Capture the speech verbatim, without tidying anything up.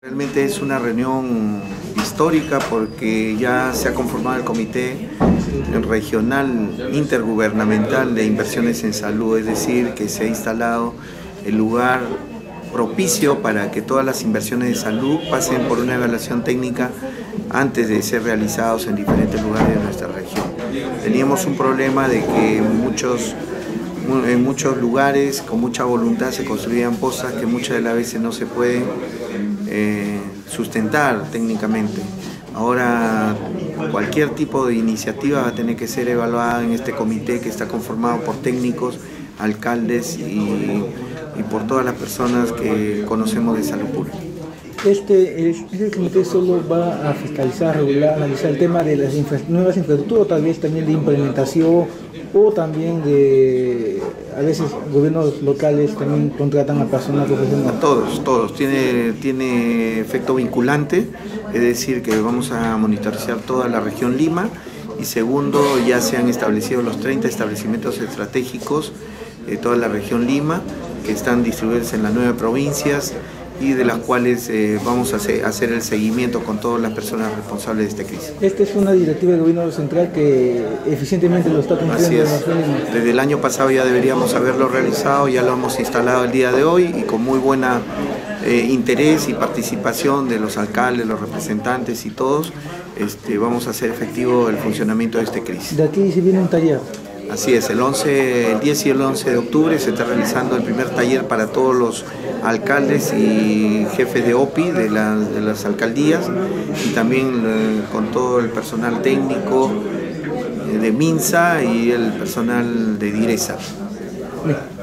Realmente es una reunión histórica porque ya se ha conformado el Comité Regional Intergubernamental de Inversiones en Salud, es decir, que se ha instalado el lugar propicio para que todas las inversiones de salud pasen por una evaluación técnica antes de ser realizados en diferentes lugares de nuestra región. Teníamos un problema de que muchos, en muchos lugares con mucha voluntad se construían pozas que muchas de las veces no se pueden eh, sustentar técnicamente. Ahora cualquier tipo de iniciativa va a tener que ser evaluada en este comité que está conformado por técnicos, alcaldes y, y por todas las personas que conocemos de salud pública. Este, este comité solo va a fiscalizar, regular, analizar el tema de las infra, nuevas infraestructuras, tal vez también de implementación o también de, a veces gobiernos locales también contratan a personas profesionales. A todos, todos. Tiene, tiene efecto vinculante, es decir, que vamos a monitorizar toda la región Lima y segundo, ya se han establecido los treinta establecimientos estratégicos de toda la región Lima que están distribuidos en las nueve provincias y de las cuales eh, vamos a hacer, hacer el seguimiento con todas las personas responsables de esta crisis. Esta es una directiva del gobierno central que eficientemente lo está cumpliendo. Así es. Desde el año pasado ya deberíamos haberlo realizado, ya lo hemos instalado el día de hoy y con muy buena eh, interés y participación de los alcaldes, los representantes y todos, este, vamos a hacer efectivo el funcionamiento de esta crisis. De aquí se viene un taller. Así es, el, once, el diez y el once de octubre se está realizando el primer taller para todos los alcaldes y jefes de O P I de, la, de las alcaldías y también eh, con todo el personal técnico eh, de MINSA y el personal de DIRESA.